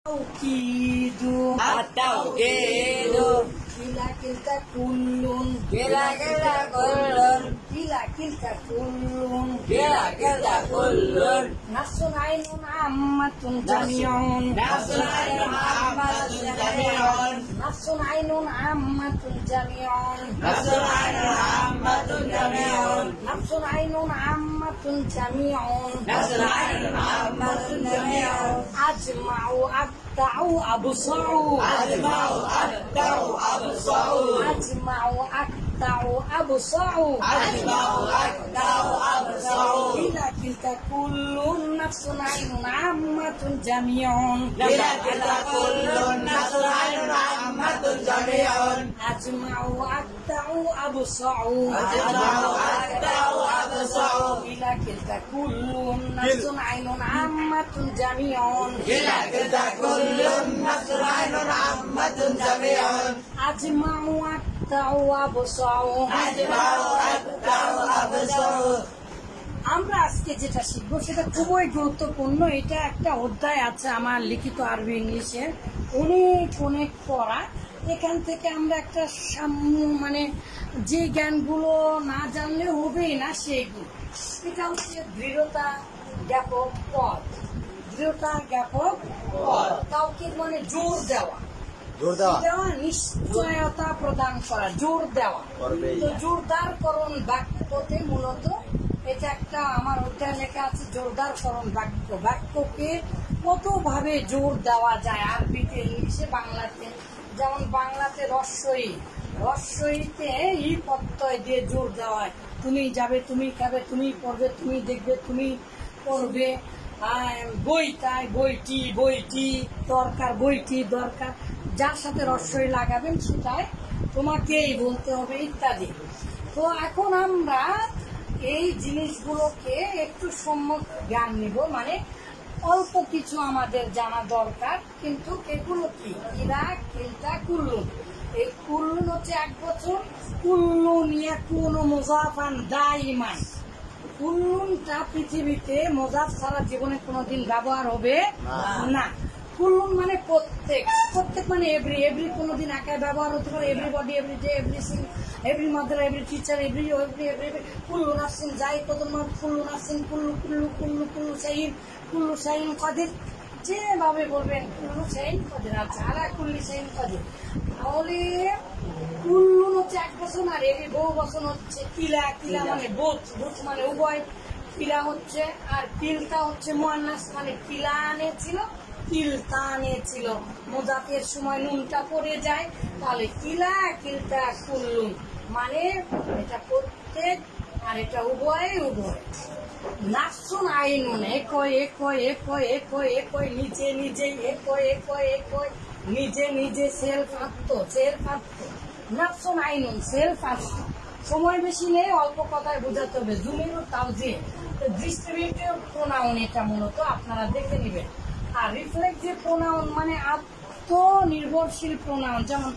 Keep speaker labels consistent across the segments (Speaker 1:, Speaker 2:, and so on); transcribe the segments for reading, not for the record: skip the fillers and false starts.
Speaker 1: التوكيد كلا كلتا كل
Speaker 2: كلا كلتا كل
Speaker 1: نفس عين عامة جميع
Speaker 2: نفس عين عامة جميع
Speaker 1: نفس عين عامة جميع
Speaker 2: نفس عين عامة جميع
Speaker 1: نفس عين عامة جميع
Speaker 2: نفس عين عامة جميع
Speaker 1: أجمعوا أبدعوا أبصروا
Speaker 2: أجمعوا أبدعوا أبصروا
Speaker 1: أجمعوا أبدعوا أبصروا
Speaker 2: أجمعوا أبدعوا أبصروا
Speaker 1: كلا كلتا كل نفس عين عامة جميع
Speaker 2: كلا كلتا كل نفس عين عامة جميع
Speaker 1: أجمعوا أبدعوا أبصروا
Speaker 2: أجمعوا أبدعوا أبصروا
Speaker 1: كلا كلتا كل نفس عين عامة جميع
Speaker 2: كلا كلتا كل نفس عين عامة جميع
Speaker 1: أجمعوا أبدعوا أبصروا
Speaker 2: أجمعوا أبدعوا أبصروا
Speaker 1: আমরা আজকে যেটা শিখবো সেটা খুবই গুরুত্বপূর্ণ। এটা একটা অধ্যায় আছে আমার লিখিত আরবি ইংলিশে, অনেক পড়া। এখান থেকে আমরা একটা মানে যে জ্ঞানগুলো না জানলে হবেই না সেইগুলো। এটা হচ্ছে দৃঢ়তা জ্ঞাপক পদ। দৃঢ়তা জ্ঞাপক পদ তাওকীদ মানে জোর দেওয়া, নিশ্চয়তা প্রদান করা, জোর দেওয়া। তো জোরদারকরণ বাক্যতে মূলত এটা একটা আমার অধ্যায় লেখা আছে জোরদারকরণ বাক্য। বাক্যকে কত ভাবে জোর দেওয়া যায় আরবিতে, ইংলিশে, বাংলাতে। যেমন বাংলাতে রস্যইতে ই প্রত্যয় দিয়ে জোর দেওয়া হয়। তুমি যাবে, তুমি খাবে, তুমি পড়বে, তুমি দেখবে, তুমি পড়বে। বইটাই বইটি দরকার, বইটি দরকার। যার সাথে রস্যই লাগাবেন সেটাই তোমাকেই বলতে হবে ইত্যাদি। তো এখন আমরা এই জিনিসগুলোকে একটু সম্যক জ্ঞান নিব, মানে অল্প কিছু আমাদের জানা দরকার। কিন্তু এগুলো কি? কিলা কিলতা কুল্লুন। এই কুল্লুন হচ্ছে এক বছর, কুল্লুন ইয়াকুনু মুযাফান দাইমান। কুল্লুনটা পৃথিবীতে মুযাফ ছাড়া জীবনে কোনোদিন ব্যবহার হবে না। কুল্লুন মানে প্রত্যেক মানে এভরি কোনোদিন একাই ব্যবহার হতে পারে। Everybody, every day, everything, every mother, every teacher, every কুল্লু নাফসিন যায়কাতুল মাউত, কুল্লু নাফসিন কুল্লু শাইইন কাদির। যেভাবে বলবেন কুল্লু শাইইন কাদির, আচ্ছা আলা কুল্লি শাইইন কাদির। তাহলে কুল্লুন হচ্ছে এক বছর, আর এভরি বহু বছর হচ্ছে কিলা মানে বোথ মানে উভয়। কিলা হচ্ছে, আর কিলতা হচ্ছে মুয়ান্নাস মানে কিলা আনেছিল, কিলতা আনেছিল। মুযাফের সময় নুনটা পড়ে যায়, তাহলে কিলা কিলতা কুল্লুন মানে এটা প্রত্যেক আর এটা উভয়। নাফসুন আইনুন একই নিজে সেলফ আত্ম। নাফসুন আইনুন সেলফ আত্ম। সময় বেশি নেই, অল্প কথায় বোঝাতে হবে। জুমিনু তাওজিহ ডিস্ট্রিবিউটিভ প্রোনাউন, এটা মূলত আপনারা দেখে নেবেন। আর রিফ্লেক্সিভ প্রোনাউন মানে আত্মনির্ভরশীল প্রোনাউন। যেমন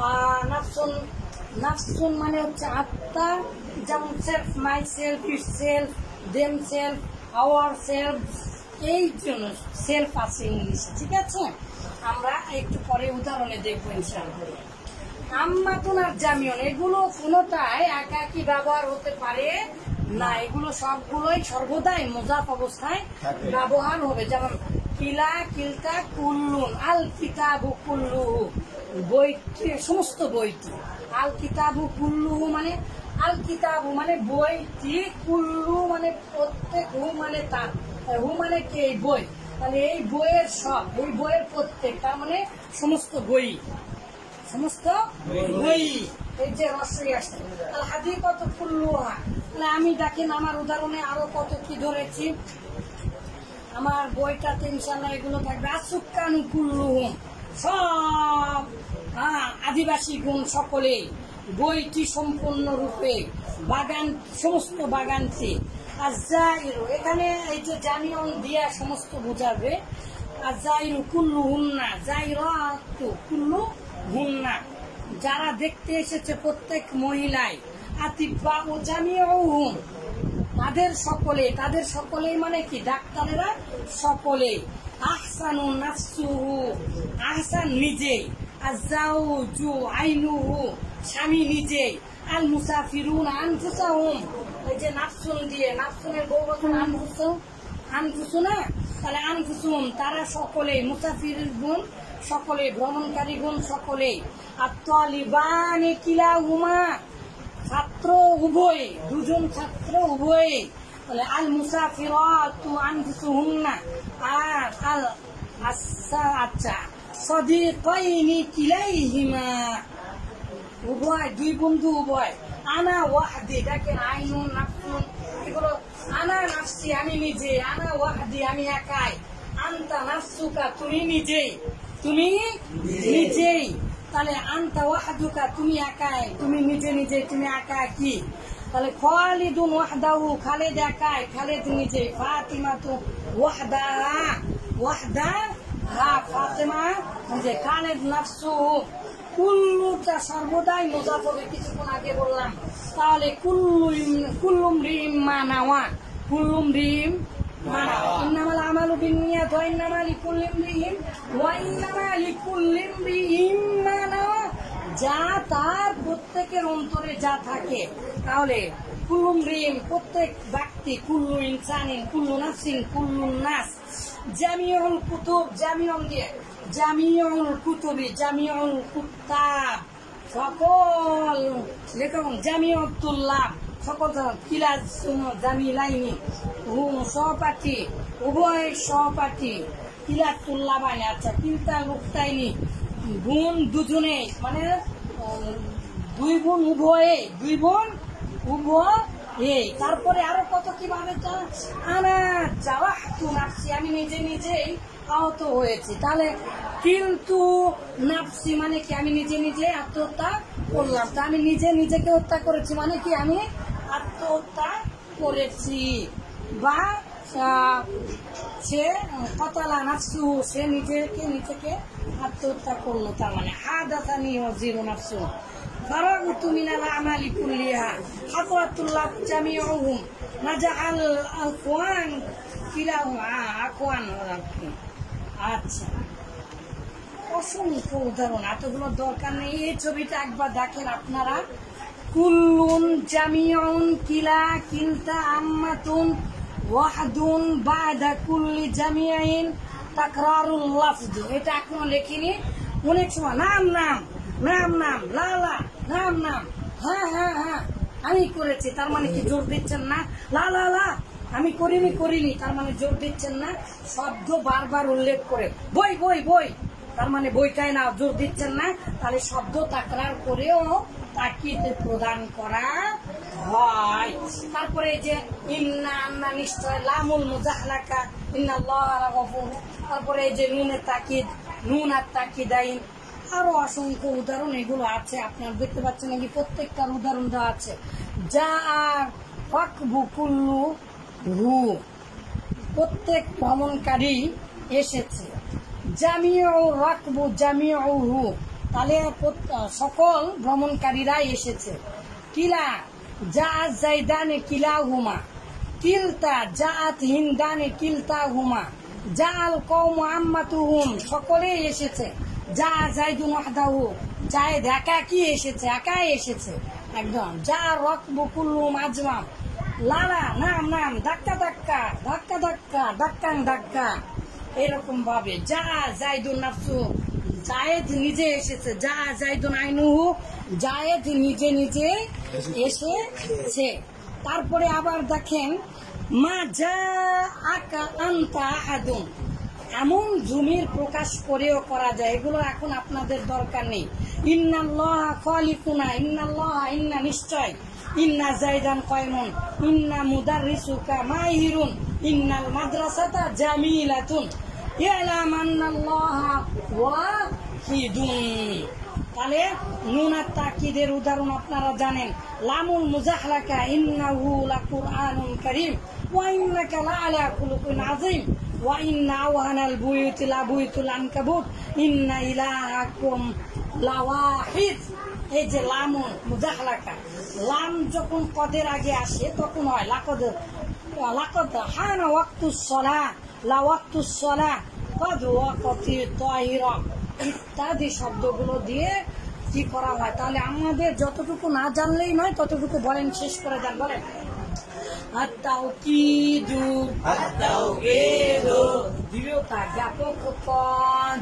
Speaker 1: নাফসুন মানে হচ্ছে আত্মা, যেমন self, my self, it self, them self, our self. এই জন্য সেলফ আছে ইংলিশে, ঠিক আছে? আমরা একটু পরে উদাহরণে দেখবো ইনশাআল্লাহ। আম্মাতুন আর জামিউন এগুলো কোনোটাই একাকী ব্যবহার হতে পারে না। এগুলো সবগুলোই সর্বদাই মুযাফ অবস্থায় ব্যবহার হবে। যেমন কিলা কিলতা কুল্লুন, আল কিতাবু কুল্লুহু বইটি, সমস্ত বইটি। আল কিতাবু কুল্লুহু মানে আল কিতাবু মানে বইটি, কুল্লু মানে প্রত্যেক, হু মানে তার, হু মানে কি? এই বই। তাহলে এই বইয়ের সব, এই বইয়ের প্রত্যেক, তার মানে সমস্ত বই, এই যে রস্যই আসছে। তাহলে হাদিকাতু কুল্লুহা, তাহলে আমি দেখেন আমার উদাহরণে আরো কত কি ধরেছি। আমার বইটাতে ইনশাআল্লাহ এগুলো থাকবে। আসুকানু কুল্লুহুম সব আদিবাসী গুণ সকলেই। বইটি সম্পূর্ণরূপে বাগান, সমস্ত বাগানটি। আজাইরু এখানে এই যে জামিউন দিয়া সমস্ত বোঝাবে। আজাইরু কুল্লুহুন্না জাইরাতু কুল্লুহুন্না, যারা দেখতে এসেছে প্রত্যেক মহিলাই। আতিবা ও জামিউহুম তাদের সকলেই মানে কি? ডাক্তারেরা সকলেই। আহসানু নাফসুহু, আহসান নিজেই, আযজাওজু আইনুহু, স্বামী নিজেই, আল মুসাফিরুন আনফুসাহুম, এই যে নাফসুন দিয়ে, নাফসুনের বহুবচন আনফুসু না, তাহলে আনফুসুহুম তারা সকলেই, মুসাফির গুণ সকলে, ভ্রমণকারী গুণ সকলেই, আত-তালিবানি কিলাহুমা ছাত্র উভয়, দুজন ছাত্র উভয়, বলে আল মুসাফিরাতু আনফুসুহুন্না, আর আল আচ্ছা সাদিকাইনি কিলাইহিমা উভয়, দুই বন্ধু উভয়, আনা ওয়াহদি, দেখেন আইনুন নাফসুন এগুলো, আনা নাফসি আমি নিজে, আনা ওয়াহদি আমি একাই, আনতা নাফসুকা তুমি নিজেই, তুমি নিজেই, তাহলে আনতা ওয়াহদুকা তুমি একাই, তুমি নিজে নিজে, তুমি একা কি, তাহলে খালিদুন ওয়াহদাহু খালেদ একাই, খালেদ নিজে, ফাতিমা তো ওয়াহদাহা ওয়াহদাহা ফাতিমা নিজে, খালেদ নাফসুহু, কুল্লুটা সর্বদাই মুজাফ হবে, কিছুক্ষণ আগে বললাম, তাহলে কুল্লুম রিম মানাওয়া, কুল্লুম রিম মানাওয়া, ইন্নামাল আমালু বিন্নিয়াত ওয়া ইন্নামা লিকুল্লি ইমরিইম মা নাওয়া, যা তার প্রত্যেকের অন্তরে যা থাকে, তাহলে কুল্লুম রিম প্রত্যেক ব্যক্তি, কুল্লু ইনসানিন, কুল্লু নাফসিন, কুল্লুন নাস, জামিউল কুতুব, জামিউল দিয়ে, জামিউল কুতুবি, জামিউল কুতাব সকল লেখক, জামিউত তুল্লাব সকল, কিলাস জামিলাইনি সহপাঠী, উভয় সহপাঠী, কিলাস তুল্লাবাইনি, আচ্ছা কিলতা লুকতাইনি গুণ দুজনে, মানে দুই বোন উভয়ে, দুই বোন উভয়ে, তারপরে আরো কত কিভাবে, আনা জাওয়াহতু নাফসি আমি নিজে নিজেই আহত হয়েছি, তাহলে কিন্তু নাফসি মানে কি আমি নিজে নিজে আত্মহত্যা করলাম, তা আমি নিজে নিজেকে হত্যা করেছি মানে কি আমি আত্মহত্যা করেছি, বা সে কতালা নাফসু সে নিজেকে আত্মহত্যা করলো, তার মানে হাদাসানি ওয়াজিরু নাফসু ফারাগতু মিনাল আমালি কুল্লিহা হাতরাতুল্লাহ জামিউহুম নাজাআল আলকুয়ান কিলাহুম আকওয়ান। আচ্ছা, অসংখ্য উদাহরণ, এতগুলো দরকার নেই, এই ছবিটা একবার দেখেন আপনারা, কুল্লুন জামিউন কিলা কিলতা আম্মাতুন ওয়াহদুন বাদা কুল্লি জামিআইন তাকরারুল লাফজ, এটা এখনো লেখিনি, অনেক সময় নাম নাম নাম নাম, লালা নাম নাম, হ্যাঁ হ্যাঁ হ্যাঁ আমি করেছি, তার মানে কি জোর দিচ্ছেন না, লা লা লা আমি করিনি, তার মানে জোর দিচ্ছেন না, শব্দ বারবার উল্লেখ করে, বই বই বই, তার মানে বইটাই না, জোর দিচ্ছেন না, তাহলে শব্দ তাকরার করেও তাকিদ প্রদান করা হয়। তারপরে যে ইন্না আন্না নিশ্চয়, লামুল মুজাহলাকা ইন্নাল্লাহা লাগফুর, তারপরে যে নুনের তাকিদ, নুন আর তাকিদাইন, আরো অসংখ্য উদাহরণ এগুলো আছে, আপনারা দেখতে পাচ্ছেন নাকি প্রত্যেকটার উদাহরণ দেওয়া আছে। যা আর ফাকবু কুল্লু হু, প্রত্যেক ভ্রমণকারী এসেছে, জামিউ রাকবু জামিউ হু, তাহলে সকল ভ্রমণকারীরা এসেছে, কিলা জাআত জাইদানে কিলাহুমা, কিলতা জাআত হিন্দানে কিলতাহুমা, জাআল কওমু আম্মাতুহুম সকলেই এসেছে, যা জাইদুন ওয়াহদাহু জায়েদ একাই এসেছে, একাই এসেছে একদম, যা রাকবু কুল্লুম আজমাম, লালা নাম নাম, ধাক্কা ধাক্কা ধাক্কা ধাক্কা ধাক্কাং ধাক্কা, এরকম ভাবে, যা জাইদুন নাফসু জায়েদ নিজে এসেছে, যা জাইদুন আইনুহু জায়েদ নিজে নিজে এসেছে। তারপরে আবার দেখেন, মা যা আকা আনতা আহাদুন, এমন জমির প্রকাশ করেও করা যায়, এগুলো এখন আপনাদের দরকার নেই। ইন্নাল্লাহা খালিকুনা, ইন্নাল্লাহা ইন্না নিশ্চয়, ইন্না জাইদান কায়মুন, ইন্না মুদাররিসুকা মাহিরুন, ইন্নাল মাদ্রাসাতা জামিলাতুন, ইয়ালাম আন্নাল্লাহা ওয়াহিদুন, তাহলে নুন আর তাকিদের উদাহরণ আপনারা জানেন, লামুল মুজাহলাকা ইন্নাহু লাকুরআনুন কারীম ওয়া ইন্নাকা লাআলা খুলুকিন আযীম ওয়া ইন্না আওহানাল বুয়ুতি লাবুয়ুতুল আনকাবুত ইন্না ইলাহাকুম লাওয়াহিদ। এই যে লামুন মুজাহলাকা, লাম যখন কদের আগে আসে তখন হয় লাকদ, লাকদ হানা ওয়াক্তুস সালাহ, লা ওয়াক্তুস সালাহ ইত্যাদি শব্দগুলো দিয়ে কি করা হয়। তাহলে আমাদের যতটুকু না জানলেই নয়, ততটুকু বলেন, শেষ করে দেন, বলেন। আত-তাওকীদু, দৃঢ়তা, জ্ঞাপকপদ,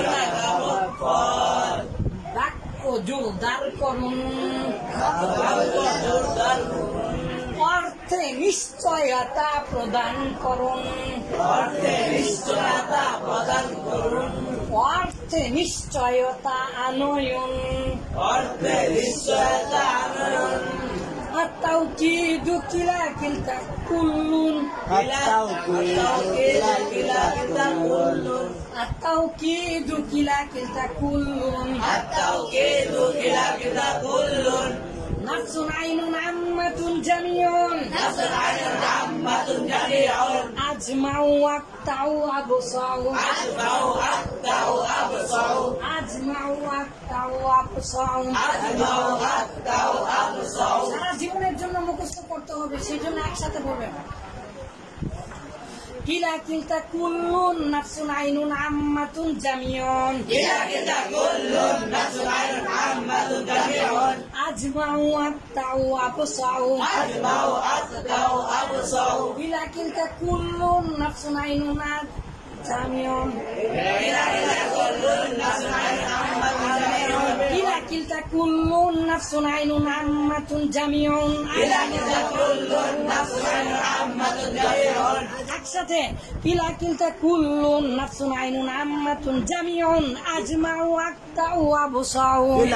Speaker 1: বাক্য জোরদারকরণ, অর্থে নিশ্চয়তা প্রদান করুন, অর্থে নিশ্চয়তা আনয়ন, التوكيد كلا كلتا كل، التوكيد كلا كلتا كل، نفس عين عامة جميع، أجمع وقطع أبصع، সারা জীবনের জন্য মুখস্থ করতে হবে, সেই জন্য একসাথে বলবেন। কিলা কিলতা কুল্লুন নাফসুন আইনুন আম্মাতুন জামিউন, আজমাউ আত্তাউ আবসাউ, কিলা কিলতা কুল্লুন নাফসুন আইনুন জামিউন, কিলা কিলতা কুল্লুন নাফসুন আইনুন আম্মাতুন জামিউন, একসাথে কিলা কিলতা কুল্লুন নাফসুন আইনুন আম্মাতুন জামিউন, আজমাউ আত্তাউ আবসাউ।